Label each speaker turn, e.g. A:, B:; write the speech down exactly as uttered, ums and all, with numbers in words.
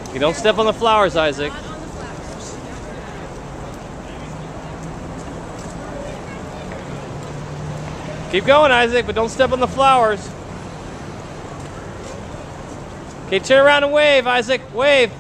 A: You don't step on the flowers, Isaac.
B: Not on the flowers.
A: Keep going, Isaac, but don't step on the flowers. Okay, turn around and wave, Isaac. Wave.